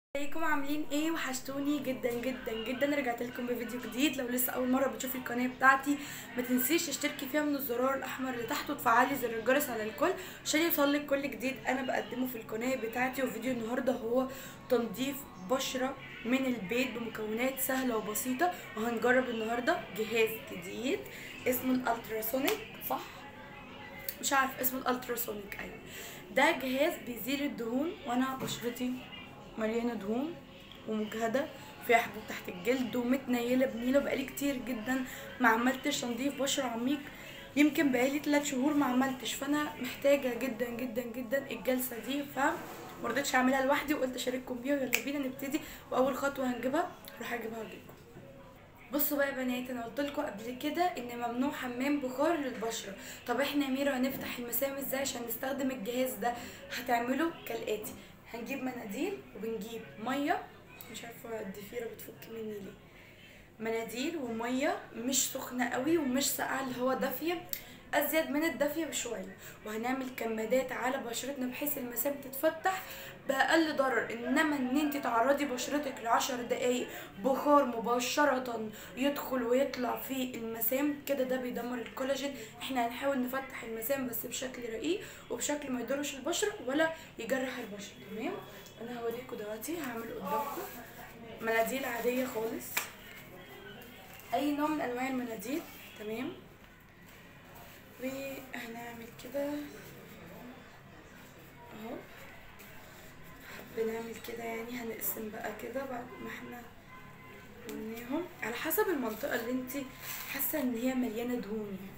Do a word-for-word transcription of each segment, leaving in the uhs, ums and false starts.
ازيكم عاملين ايه؟ وحشتوني جدا جدا جدا. رجعت لكم بفيديو جديد. لو لسه اول مره بتشوفي القناه بتاعتي ما تنسيش تشتركي فيها من الزرار الاحمر اللي تحت وتفعلي زر الجرس على الكل عشان يوصلك كل جديد انا بقدمه في القناه بتاعتي. وفيديو النهارده هو تنظيف بشره من البيت بمكونات سهله وبسيطه. وهنجرب النهارده جهاز جديد اسمه الالتراسونيك، صح؟ مش عارف اسمه الالتراسونيك، ايوه. ده جهاز بيزيل الدهون، وانا بشرتي مليانه دهون ومجهده فيها حبوب تحت الجلد ومتنيله بنيله. بقالي كتير جدا ما عملتش تنظيف بشره عميق، يمكن بقالي ثلاث شهور ما عملتش، فانا محتاجه جدا جدا جدا الجلسه دي. ف مرضتش اعملها لوحدي وقلت اشارككم بيها. ويلا بينا نبتدي. واول خطوه هنجيبها راح اجيبها واجيبكم. بصوا بقى يا بنات، انا قلت لكم قبل كده ان ممنوع حمام بخار للبشره. طب احنا يا ميرا هنفتح المسام ازاي عشان نستخدم الجهاز ده؟ هتعملوا كالاتي: هنجيب مناديل وبنجيب ميه، مش عارفه الضفيره بتفك مني ليه، مناديل وميه مش سخنه قوي ومش ساقعه، اللي هو دافيه، ازيد من الدافيه بشويه. وهنعمل كمادات على بشرتنا بحيث المسام تتفتح باقل ضرر. انما ان انت تعرضي بشرتك لعشر دقايق بخار مباشره يدخل ويطلع في المسام كده، ده بيدمر الكولاجين. احنا هنحاول نفتح المسام بس بشكل رقيق وبشكل ما يضرش البشره ولا يجرح البشره. تمام؟ انا هوريكم دلوقتي. هعمل قدامكم مناديل عاديه خالص، اي نوع من انواع المناديل، تمام؟ وهنعمل كده اهو، بنعمل كده يعني. هنقسم بقى كده بعد ما احنا قلناهم على حسب المنطقه اللي انت حاسه ان هي مليانه دهون يعني.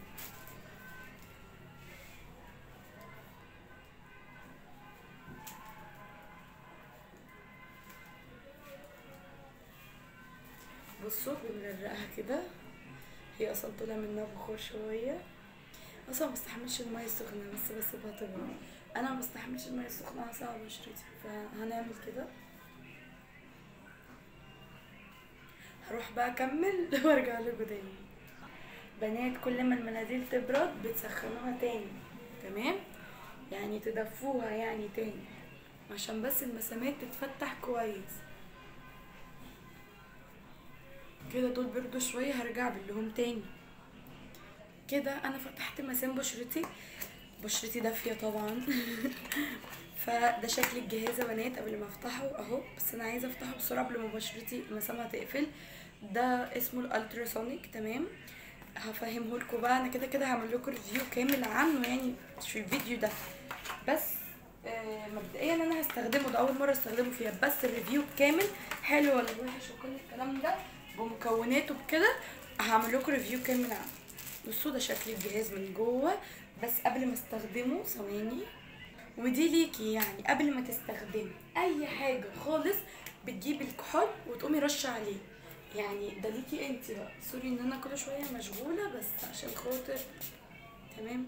بصوا بنغرقها كده، هي اصلا طالع منها بخار شويه. اصلا ما بستحملش الميه السخنه بس بسيبها تبرد. انا ما بستحملش الميه السخنه صعب بشرتي، فهنعمل كده. هروح بقى اكمل وارجع لكم تاني. بنات، كل ما المناديل تبرد بتسخنوها تاني، تمام؟ يعني تدفوها يعني تاني عشان بس المسامات تتفتح كويس. كده دول بردوا شويه، هرجع باللهم تاني. كده انا فتحت مسام بشرتي، بشرتي دافيه طبعا. فده شكل الجهاز يا بنات قبل ما افتحه اهو. بس انا عايزه افتحه بسرعه قبل ما بشرتي مسامها تقفل. ده اسمه الالتراسونيك، تمام؟ هفهمه لكم بقى. انا كده كده هعمل لكم ريفيو كامل عنه يعني مش في الفيديو ده، بس آه مبدئيا انا هستخدمه، ده اول مره استخدمه فيها، بس الريفيو كامل حلو ولا وحش وكل الكلام ده بمكوناته بكده هعمل لكم ريفيو كامل عنه. بصوا ده شكل الجهاز من جوه. بس قبل ما استخدمه ثواني، ودي ليكي يعني قبل ما تستخدمي اي حاجه خالص بتجيبي الكحول وتقومي رشه عليه، يعني ده ليكي انت بقى. سوري ان انا كل شويه مشغوله بس عشان خاطر، تمام؟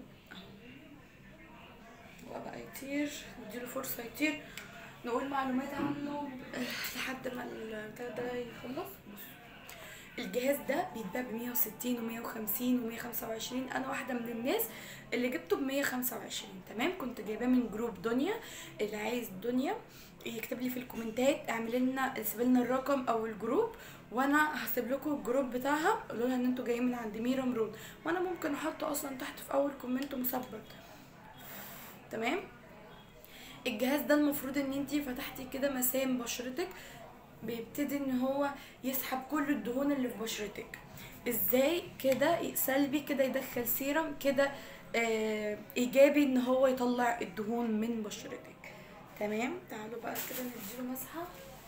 اهو بقى يطير، نديله فرصه يطير، نقول معلومات عنه لحد ما البتاع ده يخلص. الجهاز ده بيتباع ب مية وستين و مية وخمسين و مية وخمسة وعشرين. انا واحده من الناس اللي جبته ب مية وخمسة وعشرين، تمام؟ كنت جايباه من جروب دنيا. اللي عايز دنيا يكتب لي في الكومنتات، اعمل لنا اسيب لنا الرقم او الجروب وانا هسيب لكم الجروب بتاعها. قولوا لها ان انتوا جايين من عند ميرا مرود، وانا ممكن احطه اصلا تحت في اول كومنت مثبت، تمام؟ الجهاز ده المفروض ان انتي فتحتي كده مسام بشرتك بيبتدي ان هو يسحب كل الدهون اللي في بشرتك. ازاي كده؟ سلبي كده يدخل سيرم كده، آه ايجابي ان هو يطلع الدهون من بشرتك، تمام؟ تعالوا بقى كده نديله مسحه.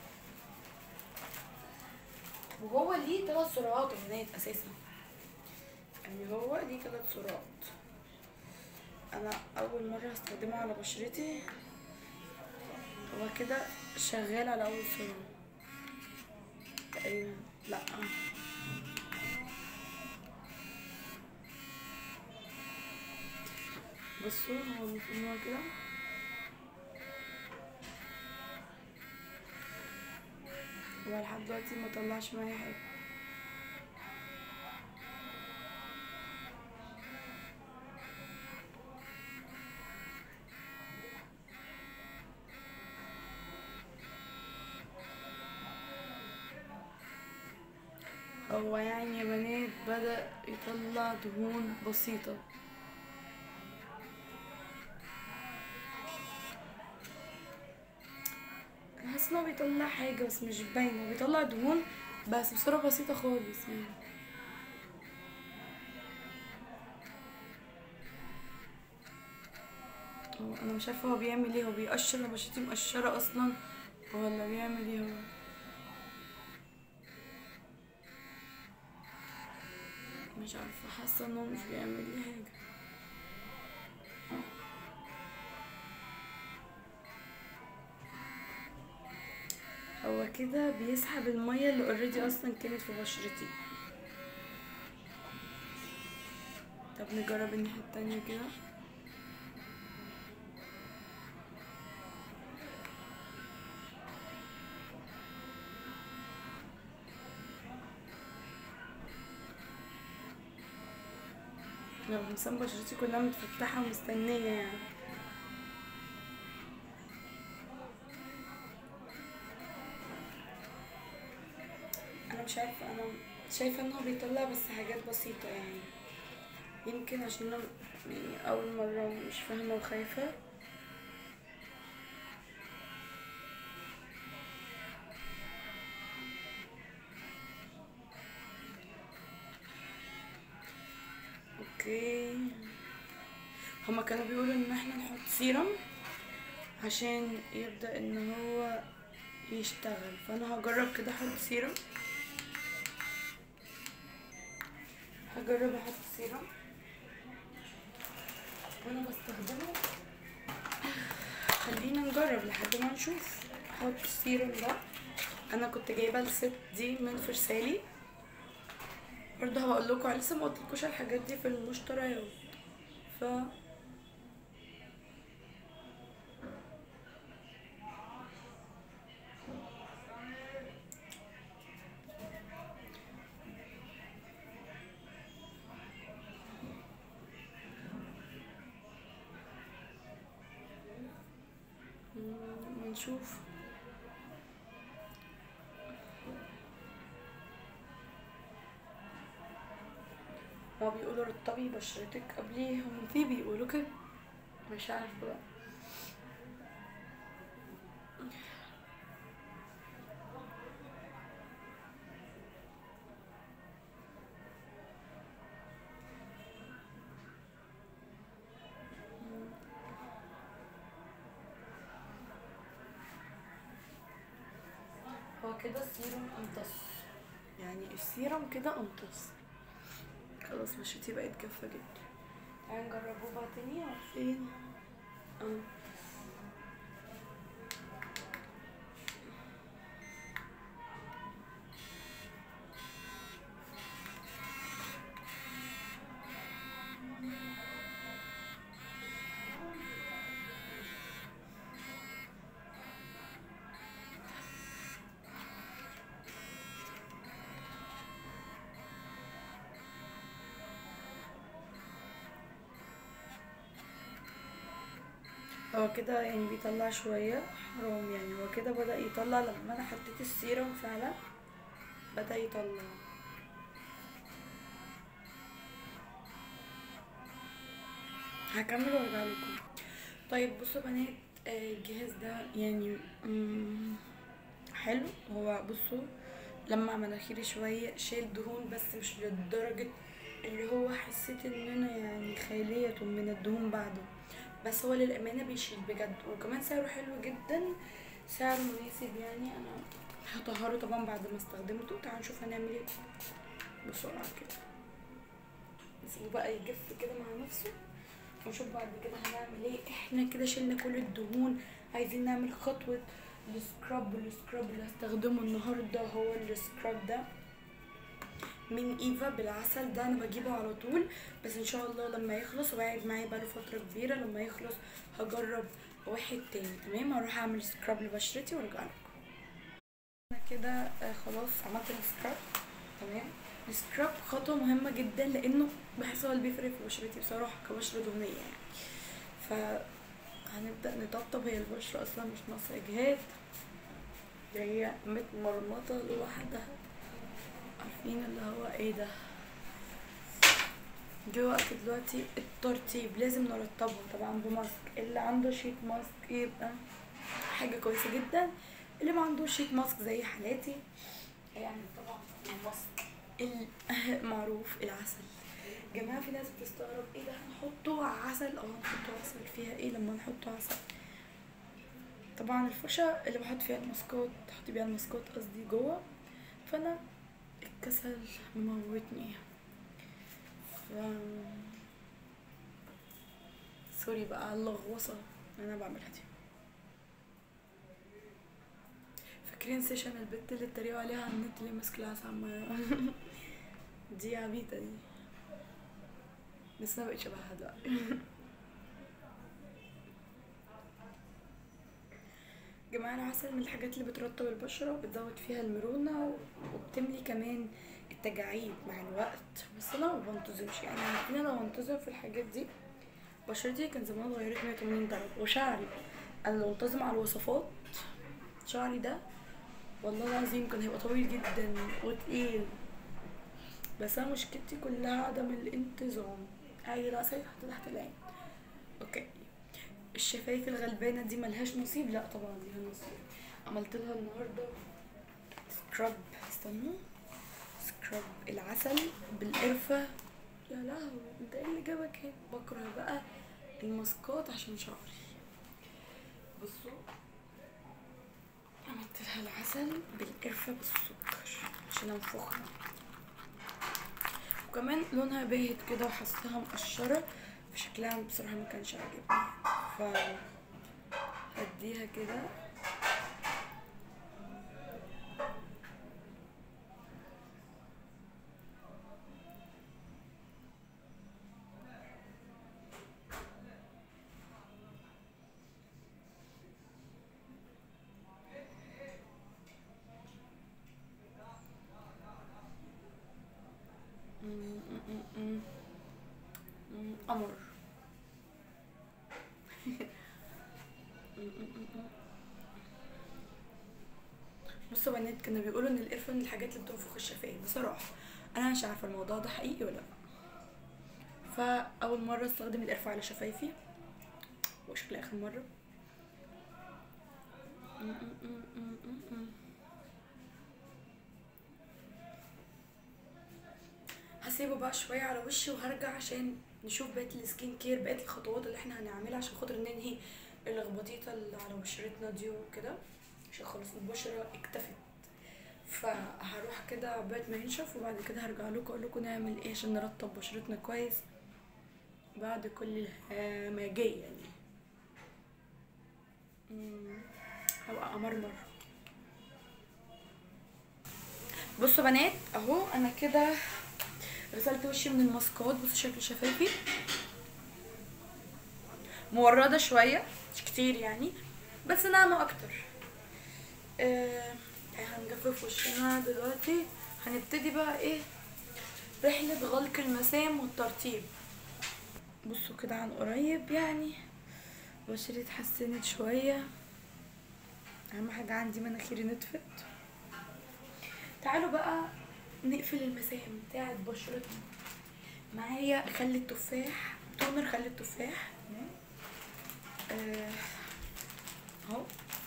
وهو ليه ثلاث سرعات يا بنات اساسا، يعني هو ليه ثلاث سرعات. انا اول مره هستخدمه على بشرتي، هو كده شغال على اول سرعه تقريبا، لا بصوا هو المفروض هو كده. هو لحد دلوقتي ما طلعش معايا حاجه. هو يعني يا بنات بدأ يطلع دهون بسيطة. انا حاسه ان هو بيطلع حاجه بس مش باينه، هو بيطلع دهون بس بصوره بسيطه خالص يعني. هو انا مش عارفه هو بيعمل ايه، هو بيقشر، انا بشرتي مقشره اصلا ولا بيعمل ايه هو؟ مش عارفه، حاسه ان هو مش بيعمل لي حاجه. هو كده بيسحب الميه اللي اوريدي اصلا كانت في بشرتي. طب نجرب الناحيه التانية كده. لو انسان بشرتي كلها متفتحه ومستنيه يعني. انا مش عارفه، انا شايفه ان هو بيطلع بس حاجات بسيطه يعني. يمكن عشان انا يعني اول مره مش فاهمه وخايفه. اوكي. هما كانوا بيقولوا ان احنا نحط سيرم عشان يبدأ ان هو يشتغل، فانا هجرب كده احط سيرم. هجرب احط سيرم وانا بستخدمه. خلينا نجرب لحد ما نشوف. احط السيرم ده، انا كنت جايبه الست دي من فرسالي برضه، هقول لكم لسه ما قلتلكوش على الحاجات دي في المشتريات. ف مم، نشوف. هما بيقولوا رطبي بشرتك قبليهم، في بيقولوا كده، مش عارفه بقى. هو كده السيرم امتص، يعني السيرم كده امتص. خلاص بشرتي بقت جافة جدا. تعالي نجربه بقى تاني. عارفين اه هو كده يعني بيطلع شوية، حرام يعني. هو كده بدأ يطلع لما انا حطيت السيرم فعلا، بدأ يطلع. هكمل وارجع لكم. طيب بصوا يا بنات، آه، الجهاز ده يعني مم، حلو. هو بصوا لمع مناخيري شوية، شايل دهون بس مش لدرجة اللي هو حسيت ان انا يعني خالية من الدهون بعده، بس هو للأمانة بيشيل بجد، وكمان سعره حلو جدا، سعره مناسب يعني. انا هطهره طبعا بعد ما استخدمته. تعالوا نشوف هنعمل ايه بسرعة كده. نسيبه بقى يجف كده مع نفسه ونشوف بعد كده هنعمل ايه. احنا كده شلنا كل الدهون، عايزين نعمل خطوة السكراب. السكراب اللي هستخدمه النهاردة هو السكراب ده من ايفا بالعسل. ده انا بجيبه على طول، بس ان شاء الله لما يخلص، هو قاعد معايا بقاله فترة كبيرة، لما يخلص هجرب واحد تاني. تمام، هروح اعمل سكراب لبشرتي وارجع لكم. انا كده آه خلاص عملت السكراب. تمام. السكراب خطوة مهمة جدا لانه بحس هو اللي بيفرق في بشرتي بصراحة كبشرة دهنية يعني. ف هنبدأ نطبطب. هي البشرة اصلا مش ناقصة اجهاد، هي متمرمطة لوحدها، عارفين. عارفين اللي هو ايه ده. جه وقت دلوقتي الترتيب، لازم نرتبهم طبعا بماسك. اللي عنده شيت ماسك يبقى حاجة كويسة جدا، اللي ما عندوش شيت ماسك زي حالاتي يعني طبعا الماسك المعروف العسل. جماعة في ناس بتستغرب ايه ده هنحطه عسل، اه هنحطه عسل، فيها ايه لما نحطه عسل؟ طبعا الفرشة اللي بحط فيها الماسكات تحط بيها الماسكات قصدي جوه، فانا الكسل مموتني، ف سوري بقى على اللغوصة اللي انا بعملها دي. فاكرين سيشن البت اللي اتريقوا عليها على النت اللي ماسك العسل عمال دي عبيطة دي، بس انا بقيت شبهها دلوقتي. جماعة العسل من الحاجات اللي بترطب البشرة وبتزود فيها المرونة وبتملي كمان التجاعيد مع الوقت، بس انا ما بنتظمش يعني. انا لو انتظم في الحاجات دي بشرتي كان زمان اتغيرت مية وتمانين درجة. وشعري انا لو انتظم على الوصفات شعري ده والله العظيم كان هيبقى طويل جدا وتقيل، بس انا مشكلتي كلها عدم الانتظام. اي راسي حتى تحت العين. اوكي الشفايف الغلبانه دي ملهاش نصيب، لا طبعا ليها نصيب. عملت لها النهارده سكراب، استنوا، سكراب العسل بالقرفه. يا لهوي انت ايه اللي جابك هنا؟ بكره بقى الماسكات عشان شعري. بصوا عملت لها العسل بالقرفه بالسكر عشان انفخها، وكمان لونها باهت كده وحسيتها مقشره، فشكلها بصراحه ما كانش عاجبني، ف هديها كده. قمر. بصوا بنات كانوا بيقولوا ان القرفه من الحاجات اللي بتنفخ الشفايف، بصراحه انا مش عارفه الموضوع ده حقيقي ولا لا. فاول مره استخدم القرفه على شفايفي وشكلها اخر مره. هسيبه بقى شويه على وشي وهرجع عشان نشوف بقيه السكين كير، بقيه الخطوات اللي احنا هنعملها عشان خاطر ننهي اللخبطيطه اللي على بشرتنا دي وكده، عشان خلاص البشره اكتفت. فهروح كده عقبال ما ينشف وبعد كده هرجع لكم اقول لكم نعمل ايه عشان نرطب بشرتنا كويس بعد كل الهمجيه يعني. هبقى امرمر. بصوا بنات اهو انا كده غسلت وشي من الماسكات. بصوا شكل شفايفي مورده شويه مش كتير يعني بس ناعمه اكتر. آه هنجفف وشنا دلوقتي. هنبتدي بقى ايه رحله غلق المسام والترطيب. بصوا كده عن قريب يعني بشرتي اتحسنت شويه، اهم حاجه عندي مناخيري نطفت. تعالوا بقى نقفل المسام بتاعت بشرتنا. معايا خل التفاح، تونر خل التفاح اهو.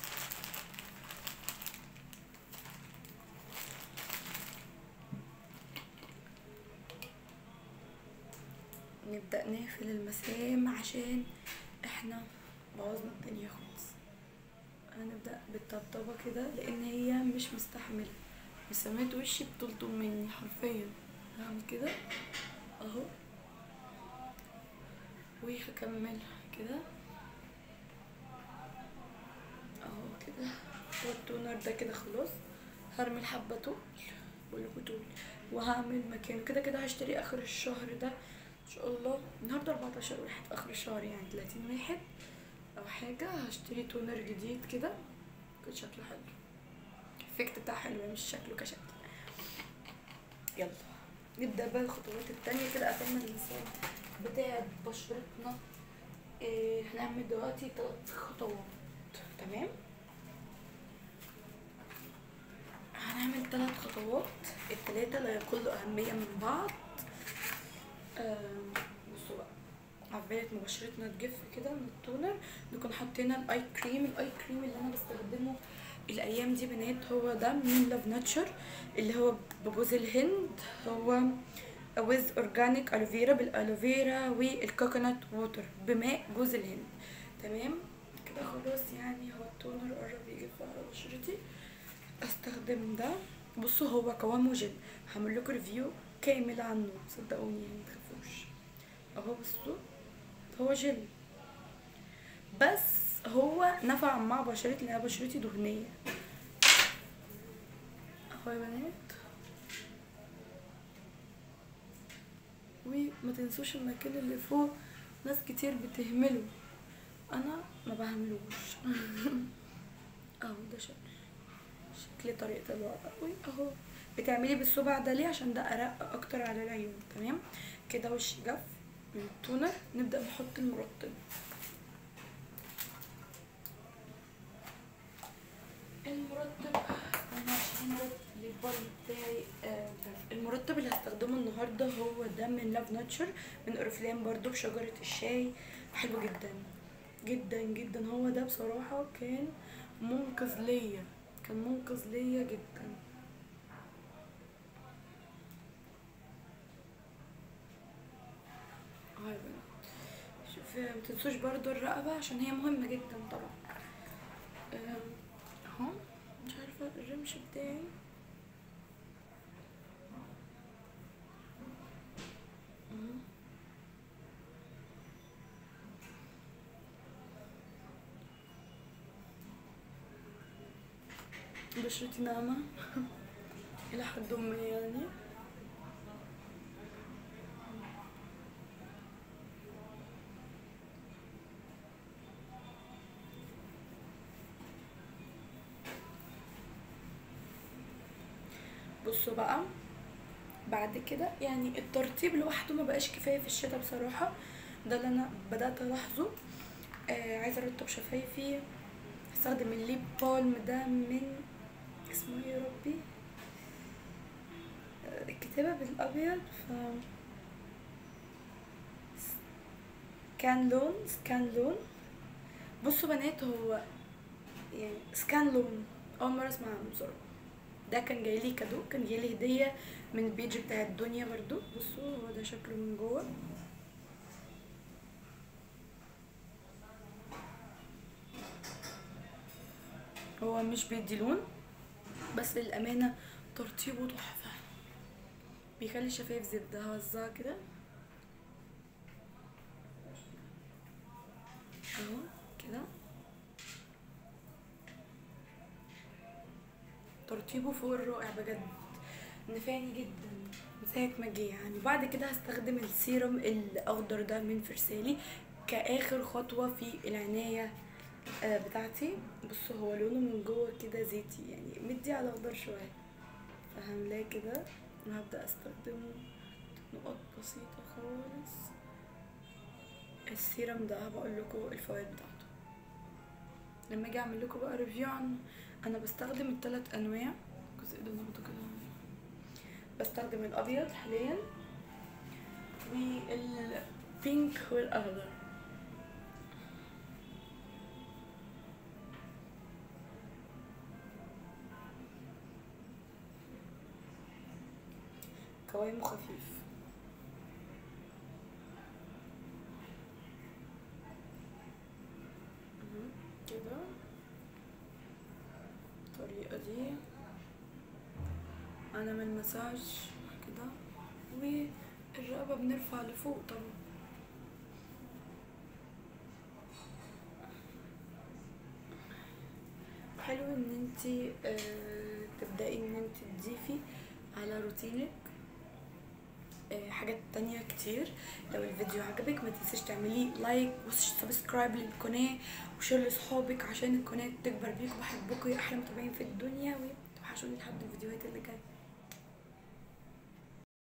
نبدأ نقفل المسام عشان احنا بوظنا الدنيا خالص. هنبدأ بالطبطبة كده لان هي مش مستحملة، مسامات وشي بتلطم مني حرفيا. هعمل كده اهو وهكمل كده اهو كده. والتونر ده كده خلاص هرمي الحبة طول بقولكوا طول وهعمل مكانه كده كده. هشتري اخر الشهر ده ان شاء الله، النهارده اربعتاشر واحد في اخر الشهر يعني تلاتين واحد او حاجه هشتري تونر جديد كده كده شكله حلو، الافكت بتاعه حلو مش شكله كشكل. يلا نبدا بقى الخطوات التانية كده. قفلنا اللسان بتاع بشرتنا. إيه هنعمل دلوقتي تلات خطوات تمام. هنعمل تلات خطوات، التلاتة ثلاثة لا يقل أهمية من بعض. آم، بصوا بقى، عبالة ما بشرتنا تجف كده من التونر نكون حطينا الاي كريم. الاي كريم اللي انا بستخدمه الايام دي بنات هو ده من لاف ناتشر، اللي هو بجوز الهند، هو ويز اورجانيك الوفيرا، بالالوفيرا والكوكونات ووتر بماء جوز الهند. تمام كده خلاص، يعني هو التونر قرب يجف على بشرتي. استخدم ده. بصوا هو قوامه جل، هعمل لكم ريفيو كامل عنه صدقوني يعني متخافوش. اهو بصوا هو جل، بس هو نفع مع بشرتي لان بشرتي دهنيه. اهو يا بنات، وما تنسوش المكان اللي فوق، ناس كتير بتهمله، انا ما بهملوش. اهو ده شكل شكل طريقه الوضع قوي اهو. بتعملي بالصبع ده ليه؟ عشان ده ارق اكتر على العيون. تمام كده وشي جف من التونر، نبدا نحط المرطب. المرطب انا عشان البال بتاعي آه المرطب اللي هستخدمه النهارده هو ده من لاف ناتشر، من اورفلام برضو بشجره الشاي، حلو جدا جدا جدا. هو ده بصراحه كان منقذ ليا، كان منقذ ليا جدا. هاي بنات، شوف متنسوش برضو الرقبه عشان هي مهمه جدا طبعا. اهو مش عارفه الرمش بتاعي بشرتي ناعمة إلى حد ما يعني. بصوا بقى بعد كده، يعني الترطيب لوحده ما بقاش كفاية في الشتاء بصراحة، ده اللي أنا بدأت ألاحظه. آه عايزة أرطب شفايفي، هستخدم الليب بالم ده من اسمه ايه يا ربي، آه الكتابة بالأبيض، ف سكان لون سكان لون. بصوا بنات، هو يعني سكان لون أول مرة أسمع عنه بصراحة. ده كان جايلي كادو، كان جايلي هدية من البيج بتاع الدنيا برضو. بصوا هو ده شكله من جوه. هو مش بيدي لون، بس للأمانة ترطيبه تحفة، بيخلي الشفايف زبدة. هوزعها كده اهو كده، ترطيبه فوق الرائع بجد، نفعني جدا من ساعة ما جه يعني. بعد كده هستخدم السيرم الأخضر ده من فرسالي كآخر خطوة في العناية بتاعتي. بصوا هو لونه من جوه كده زيتي، يعني مدي على اخضر شويه، فهملاه كده وهبدا استخدمه نقط بسيطه خالص. السيرم ده هبقول لكم الفوائد بتاعته لما اجي اعمل لكم بقى ريفيو عنه. انا بستخدم الثلاث انواع، الجزء ده ناخده كده، بستخدم الابيض حاليا والبينك والاخضر. قوامه خفيف كده الطريقة دي. انا من مساج كده، والرقبة بنرفع لفوق طبعا. حلو ان انتي آه تبدأي ان انتي تضيفي على روتينك آه حاجات تانية كتير. لو الفيديو عجبك ما تنسيش تعملي لايك وسبسكرايب للقناة وشير لصحابك عشان القناة تكبر بيكم. بحبكم يا احلى متابعين في الدنيا، وتوحشوني لحد الفيديوهات اللي جايه.